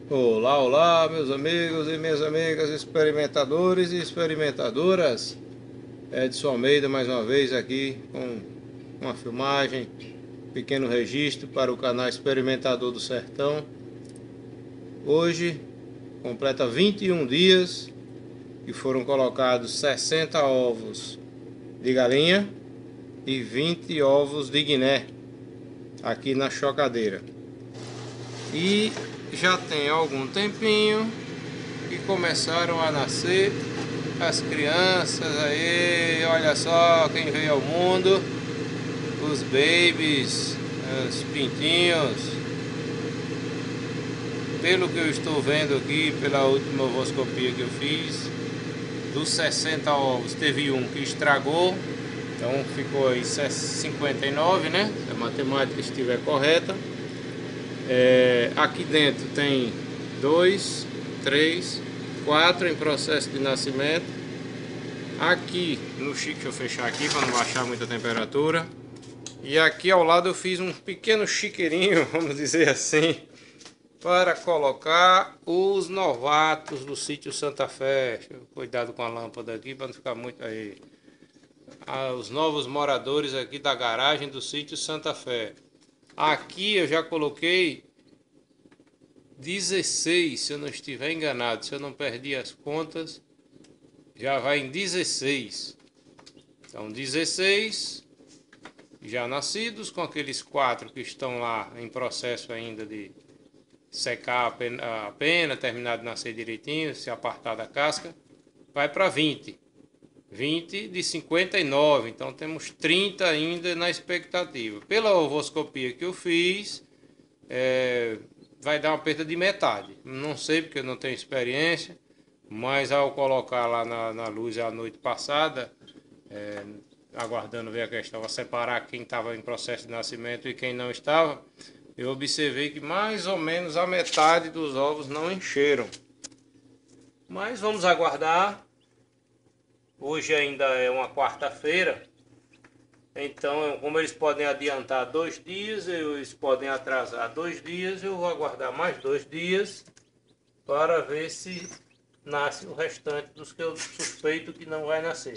Olá, olá, meus amigos e minhas amigas, experimentadores e experimentadoras. Edson Almeida mais uma vez aqui com uma filmagem, pequeno registro para o canal Experimentador do Sertão. Hoje completa 21 dias que foram colocados 60 ovos de galinha e 20 ovos de guiné aqui na chocadeira. E já tem algum tempinho que começaram a nascer as crianças aí, olha só quem veio ao mundo, os babies, os pintinhos. Pelo que eu estou vendo aqui, pela última ovoscopia que eu fiz, dos 60 ovos teve um que estragou, então ficou aí 59, né? Se a matemática estiver correta. Aqui dentro tem 2, 3, 4 em processo de nascimento. Aqui no chique, deixa eu fechar aqui para não baixar muita temperatura. E aqui ao lado eu fiz um pequeno chiqueirinho, vamos dizer assim, para colocar os novatos do sítio Santa Fé. Cuidado com a lâmpada aqui para não ficar muito aí. Os novos moradores aqui da garagem do sítio Santa Fé. Aqui eu já coloquei 16, se eu não estiver enganado, se eu não perdi as contas, já vai em 16. Então 16 já nascidos, com aqueles 4 que estão lá em processo ainda de secar a pena, terminar de nascer direitinho, se apartar da casca, vai para 20. 20 de 59, então temos 30 ainda na expectativa. Pela ovoscopia que eu fiz, vai dar uma perda de metade. Não sei porque eu não tenho experiência, mas ao colocar lá na luz a noite passada, aguardando ver a questão, a separar quem estava em processo de nascimento e quem não estava, eu observei que mais ou menos a metade dos ovos não encheram. Mas vamos aguardar. Hoje ainda é uma quarta-feira, então como eles podem adiantar 2 dias, eles podem atrasar 2 dias, eu vou aguardar mais 2 dias para ver se nasce o restante dos que eu suspeito que não vai nascer.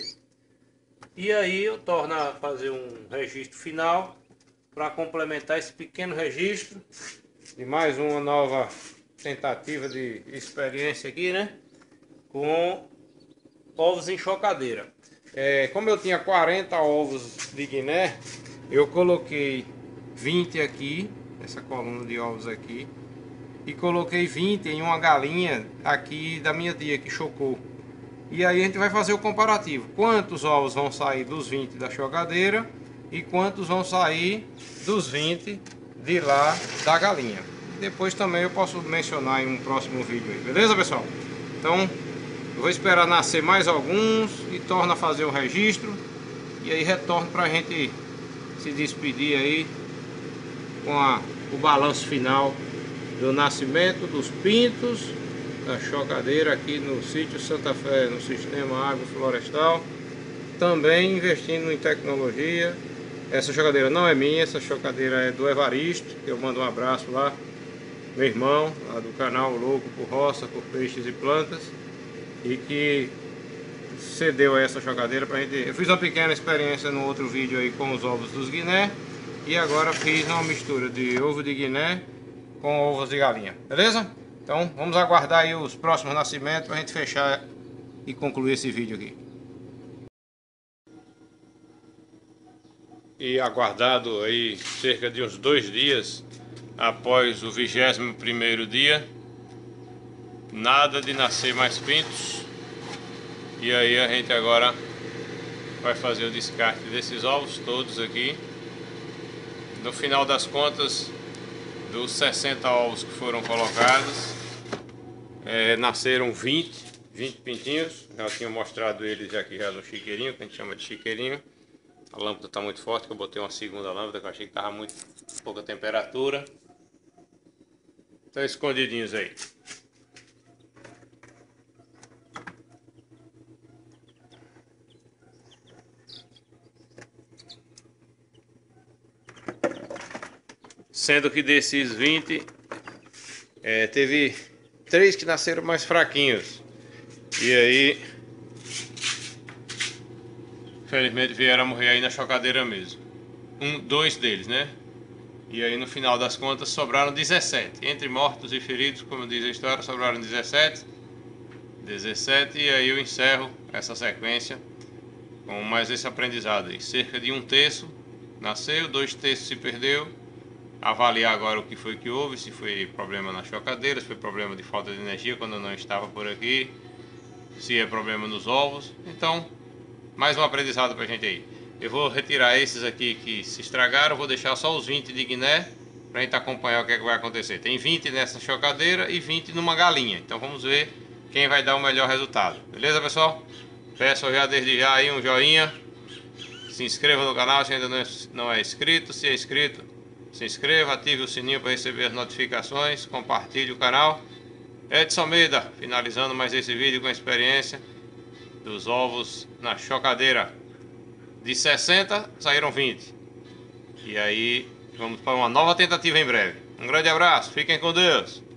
E aí eu torno a fazer um registro final para complementar esse pequeno registro de mais uma nova tentativa de experiência aqui, né? Com ovos em chocadeira. Como eu tinha 40 ovos de Guiné, eu coloquei 20 aqui, essa coluna de ovos aqui, e coloquei 20 em uma galinha aqui da minha tia que chocou. E aí a gente vai fazer o comparativo. Quantos ovos vão sair dos 20 da chocadeira e quantos vão sair dos 20 de lá da galinha. Depois também eu posso mencionar em um próximo vídeo aí, beleza, pessoal? Então eu vou esperar nascer mais alguns e torno a fazer o registro. E aí retorno para a gente se despedir aí com o balanço final do nascimento dos pintos da chocadeira aqui no sítio Santa Fé, no sistema agroflorestal. Também investindo em tecnologia. Essa chocadeira não é minha, essa chocadeira é do Evaristo, que eu mando um abraço lá, meu irmão, lá do canal Louco por Roça, por Peixes e Plantas, e que cedeu essa chocadeira pra gente. Eu fiz uma pequena experiência no outro vídeo aí com os ovos dos Guiné, e agora fiz uma mistura de ovo de Guiné com ovos de galinha, beleza? Então vamos aguardar aí os próximos nascimentos pra gente fechar e concluir esse vídeo aqui. E aguardado aí cerca de uns 2 dias após o 21º dia, nada de nascer mais pintos. E aí a gente agora vai fazer o descarte desses ovos todos aqui. No final das contas, dos 60 ovos que foram colocados, nasceram 20 pintinhos. Já tinha mostrado eles aqui já no chiqueirinho, que a gente chama de chiqueirinho. A lâmpada está muito forte, que eu botei uma segunda lâmpada, que eu achei que estava muito pouca temperatura. Estão escondidinhos aí. Sendo que desses 20, teve 3 que nasceram mais fraquinhos. E aí, felizmente vieram a morrer aí na chocadeira mesmo. 2 deles, né? E aí no final das contas sobraram 17. Entre mortos e feridos, como diz a história, sobraram 17. E aí eu encerro essa sequência com mais esse aprendizado aí. Cerca de 1/3 nasceu, 2/3 se perdeu. Avaliar agora o que foi que houve, se foi problema na chocadeira, se foi problema de falta de energia quando eu não estava por aqui, se é problema nos ovos. Então, mais um aprendizado pra gente aí. Eu vou retirar esses aqui que se estragaram, vou deixar só os 20 de Guiné pra gente acompanhar o que é que vai acontecer. Tem 20 nessa chocadeira e 20 numa galinha. Então vamos ver quem vai dar o melhor resultado. Beleza, pessoal? Peço já desde já aí um joinha. Se inscreva no canal se ainda não é inscrito. Se é inscrito, se inscreva, ative o sininho para receber as notificações. Compartilhe o canal. Edson Almeida, finalizando mais esse vídeo com a experiência dos ovos na chocadeira. De 60 saíram 20. E aí vamos para uma nova tentativa em breve. Um grande abraço, fiquem com Deus.